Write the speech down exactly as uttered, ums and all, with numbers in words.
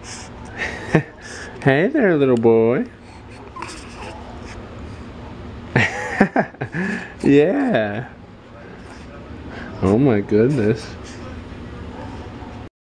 Hey there, little boy. Yeah. Oh my goodness.